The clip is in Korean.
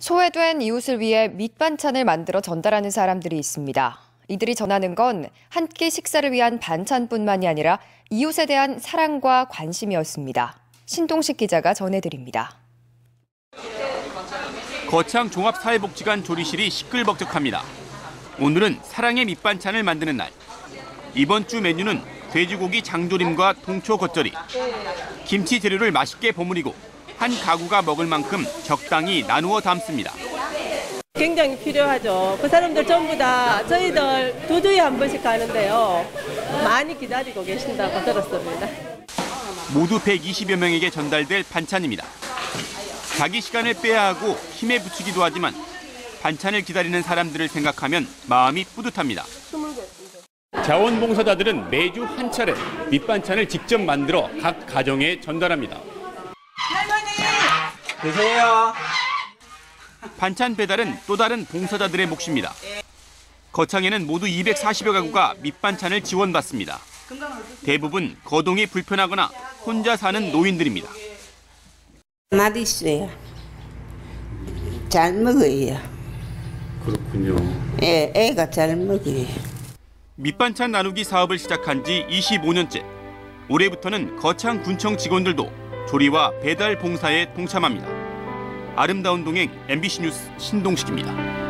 소외된 이웃을 위해 밑반찬을 만들어 전달하는 사람들이 있습니다. 이들이 전하는 건 한 끼 식사를 위한 반찬뿐만이 아니라 이웃에 대한 사랑과 관심이었습니다. 신동식 기자가 전해드립니다. 거창 종합사회복지관 조리실이 시끌벅적합니다. 오늘은 사랑의 밑반찬을 만드는 날. 이번 주 메뉴는 돼지고기 장조림과 통초 겉절이. 김치 재료를 맛있게 버무리고 한 가구가 먹을 만큼 적당히 나누어 담습니다. 굉장히 필요하죠. 그 사람들 전부 다 저희들 두 주에 한 번씩 가는데요. 많이 기다리고 계신다고 들었습니다. 모두 120여 명에게 전달될 반찬입니다. 자기 시간을 빼야 하고 힘에 부치기도 하지만 반찬을 기다리는 사람들을 생각하면 마음이 뿌듯합니다. 자원봉사자들은 매주 한 차례 밑반찬을 직접 만들어 각 가정에 전달합니다. 할머니! 드세요. 반찬 배달은 또 다른 봉사자들의 몫입니다. 거창에는 모두 240여 가구가 밑반찬을 지원받습니다. 대부분 거동이 불편하거나 혼자 사는 노인들입니다. 맛있어요. 잘 먹어요. 그렇군요. 예, 애가 잘 먹어요. 밑반찬 나누기 사업을 시작한 지 25년째. 올해부터는 거창 군청 직원들도 조리와 배달 봉사에 동참합니다. 아름다운 동행 MBC 뉴스 신동식입니다.